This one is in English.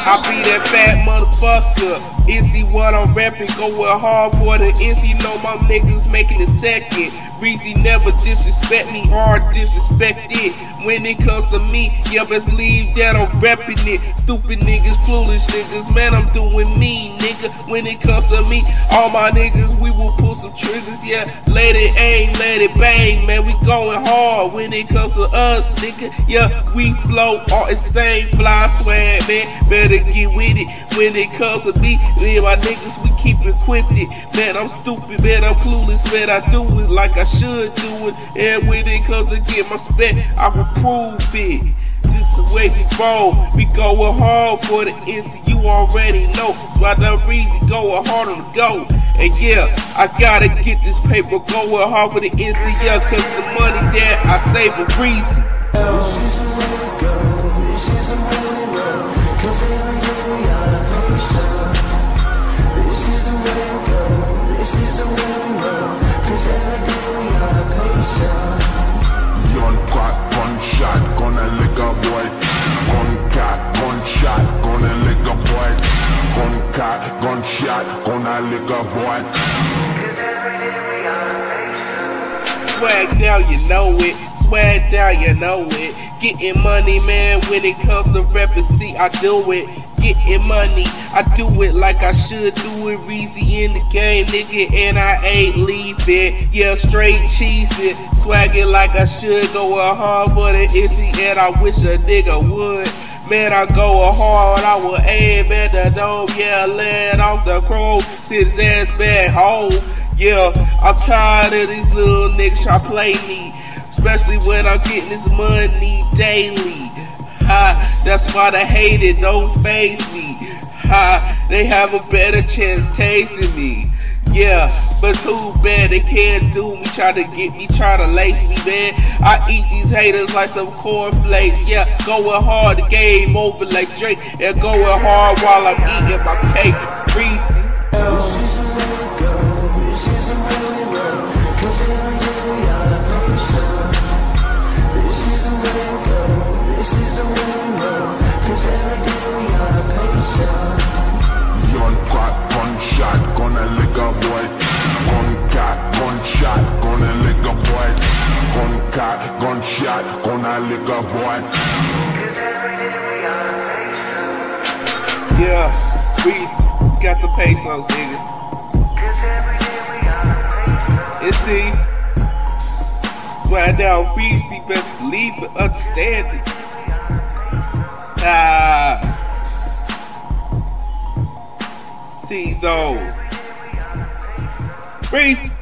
I be that fat motherfucker. See what I'm rapping, going hard for the NC. Know my niggas making it second. Reezy never disrespect me or disrespect it. When it comes to me, yeah, best believe that I'm repping it. Stupid niggas, foolish niggas, man, I'm doing me, nigga. When it comes to me, all my niggas, we will pull some triggers, yeah. Let it aim, let it bang, man, we going hard. When it comes to us, nigga, yeah, we flow all the same fly swag, man. Better get with it. When it comes to me and my niggas, we keep equipped it. Man, I'm stupid, man, I'm clueless, man, I do it like I should do it. And when it comes to get my spec, I will prove it. This is the way we roll. We going hard for the NC, you already know. So I done Reezy going hard on the go. And yeah, I gotta get this paper going hard for the NC, yeah, cause the money that I save for Reezy. This is the way to go, this is the way to roll, cause every day we are a Peso. This is the way to go, this is the way to roll, cause every day we are a Peso. Young crack, gunshot, gonna lick a boy. Gun cat, gunshot, gonna lick a boy. Gun cat, gunshot, gonna lick a boy. Cause every day we are a Peso. Swag down, you know it. Swag down, you know it. Getting money, man, when it comes to rapping, see, I do it. Getting money, I do it like I should do it. Reezy in the game, nigga, and I ain't leaving. Yeah, straight cheesy, swagging like I should. Going hard for the NC, and I wish a nigga would. Man, I go hard, I will aim at the dome. Yeah, land off the crow, sit his ass back home. Yeah, I'm tired of these little niggas try to play me, especially when I'm getting this money daily. Ha, that's why they hate it, don't face me. Ha, they have a better chance tasting me. Yeah, but too bad they can't do me, try to get me, try to lace me, man. I eat these haters like some cornflakes. Yeah, going hard, the game over like Drake, and going hard while I'm eating my cake. Reezy. This is the way to go, this is the way to roll, cause every day we are a Peso. This is the way to go, this is the way to roll, cause every day we are a Peso. Young crack, gunshot, gonna lick a boy. Gun cat, gunshot, gonna lick a boy. Gun cat, gunshot, gonna lick a boy. Cause every day we are a Peso. Yeah, Reezy, got the pesos, nigga. Cause every day we are a Peso. And see, swag down, Reezy, best believe and understand it. Ah, C-Zone. Reezy.